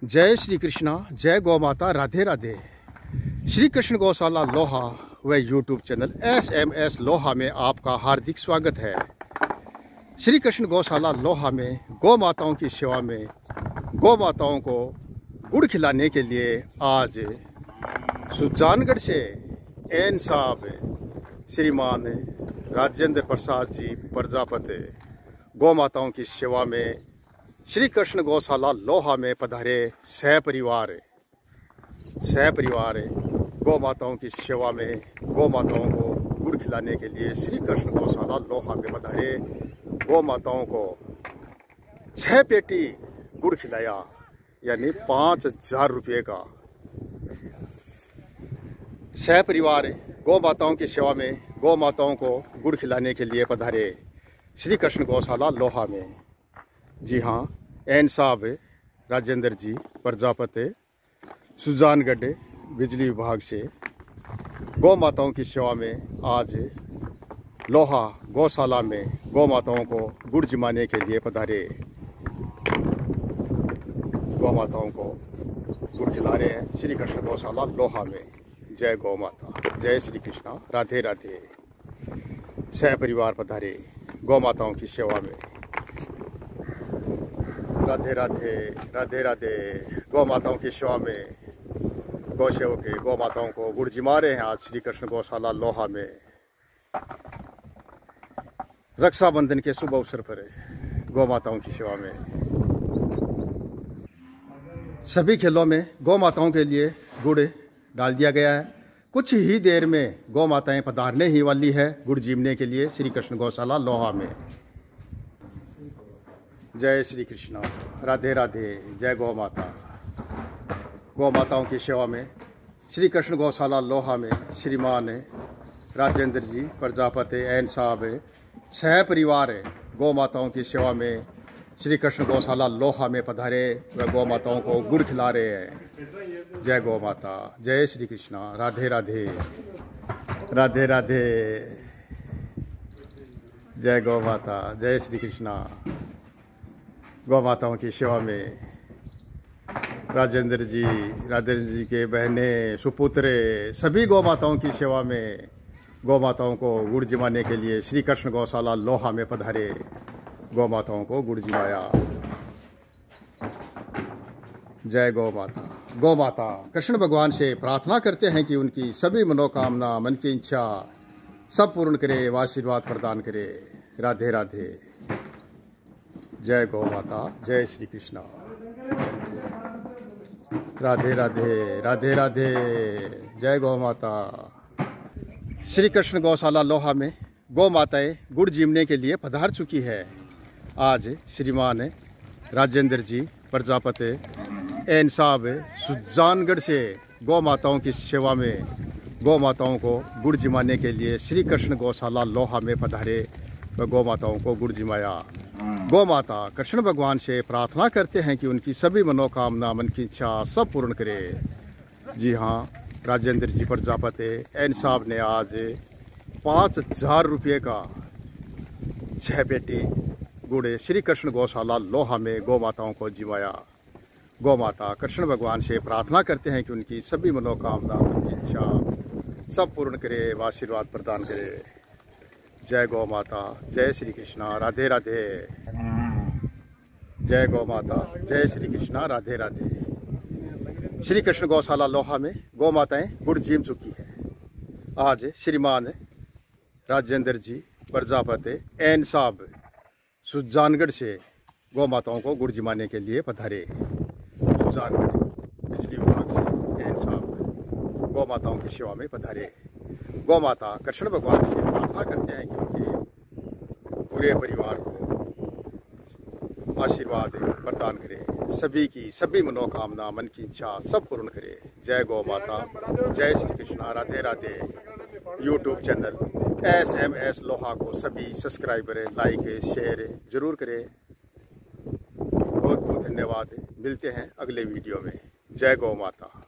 जय श्री कृष्णा, जय गौ माता, राधे राधे। श्री कृष्ण गौशाला लोहा व यूट्यूब चैनल SMS लोहा में आपका हार्दिक स्वागत है। श्री कृष्ण गौशाला लोहा में गौ माताओं की सेवा में गौ माताओं को गुड़ खिलाने के लिए आज सुजानगढ़ से एन साहब श्रीमान राजेंद्र प्रसाद जी प्रजापति गौ माताओं की सेवा में श्री कृष्ण गौशाला लोहा में पधारे सहपरिवार गौ माताओं की सेवा में गौ माताओं को गुड़ खिलाने के लिए श्री कृष्ण गौशाला लोहा में पधारे गौ माताओं को 6 पेटी गुड़ खिलाया, यानी 5,000 रुपये का। सहपरिवार गौ माताओं की सेवा में गौ माताओं को गुड़ खिलाने के लिए पधारे श्री कृष्ण गौशाला लोहा में। जी हाँ, एन साहब राजेंद्र जी प्रजापति सुजानगढ़ बिजली विभाग से गौ माताओं की सेवा में आज लोहा गौशाला में गौ माताओं को गुड़ जिमाने के लिए पधारे। गौ माताओं को गुड़ खिला रहे हैं श्री कृष्ण गौशाला लोहा में। जय गौ माता, जय श्री कृष्णा, राधे राधे। सहपरिवार पधारे गौ माताओं की सेवा में। राधे राधे, राधे राधे। गौ माताओं की सेवा में गौ सेवक गौ माताओं को गुड़ जिमा रहे हैं आज श्री कृष्ण गौशाला लोहा में। रक्षाबंधन के शुभ अवसर पर गौ माताओं की सेवा में सभी खेलों में गौ माताओं के लिए गुड़ डाल दिया गया है। कुछ ही देर में गौ माताएं पधारने ही वाली है गुड़ जीमने के लिए श्री कृष्ण गौशाला लोहा में। जय श्री कृष्णा, राधे राधे। जय गौ माता। गौ माताओं की सेवा में श्री कृष्ण गौशाला लोहा में श्रीमान राजेंद्र जी प्रजापति एन साहब सहपरिवार गौ माताओं की सेवा में श्री कृष्ण गौशाला लोहा में पधारे व गौ माताओं को गुड़ खिला रहे हैं। जय गौ माता, जय श्री कृष्णा, राधे राधे, राधे राधे। जय गौ माता, जय श्री कृष्णा। गौ माताओं की सेवा में राजेंद्र जी के बहनें सुपुत्र सभी गौ माताओं की सेवा में गौ माताओं को गुड़ जिमाने के लिए श्री कृष्ण गौशाला लोहा में पधारे गौ माताओं को गुड़ जिमाया। जय गौ माता। गौ माता कृष्ण भगवान से प्रार्थना करते हैं कि उनकी सभी मनोकामना, मन की इच्छा सब पूर्ण करे व आशीर्वाद प्रदान करे। राधे राधे। जय गौ माता, जय श्री कृष्णा, राधे राधे, राधे राधे। जय गौ माता। श्री कृष्ण गौशाला लोहा में गौ माताएं गुड़ जीमने के लिए पधार चुकी है। आज श्रीमान राजेंद्र जी प्रजापति एन साहब सुजानगढ़ से गौ माताओं की सेवा में गौ माताओं को गुड़ जिमाने के लिए श्री कृष्ण गौशाला लोहा में पधारे व गौ माताओं को गुड़ जिमाया। गौ माता कृष्ण भगवान से प्रार्थना करते हैं कि उनकी सभी मनोकामना, मन की इच्छा सब पूर्ण करे। जी हाँ, राजेंद्र जी प्रजापति एन साहब ने आज 5,000 रुपये का 6 पेटी गुड़ श्री कृष्ण गौशाला लोहा में गौ माताओं को जिमाया। गौ माता कृष्ण भगवान से प्रार्थना करते हैं कि उनकी सभी मनोकामना, मन की इच्छा सब पूर्ण करे व आशीर्वाद प्रदान करे। जय गौ माता, जय श्री कृष्णा, राधे राधे। जय गौ माता, जय श्री कृष्णा, राधे राधे। श्री कृष्ण गौशाला लोहा में गौ माताएं गुड़ जीम चुकी है। आज श्रीमान राजेंद्र जी प्रजापति एन साहब सुजानगढ़ से गौ माताओं को गुड़ जिमाने के लिए पधारे। सुजानगढ़ बिजली विभाग से एन साहब गौ माताओं की सेवा में पधारे। गौ माता कृष्ण भगवान से प्रार्थना करते हैं कि उनके पूरे परिवार को आशीर्वाद प्रदान करे, सभी की सभी मनोकामना, मन की इच्छा सब पूर्ण करे। जय गौ माता, जय Shri Krishna, Radhe Radhe. YouTube channel SMS लोहा को सभी सब्सक्राइबर, लाइक, शेयर जरूर करें। बहुत बहुत धन्यवाद। मिलते हैं अगले वीडियो में। जय गौ माता।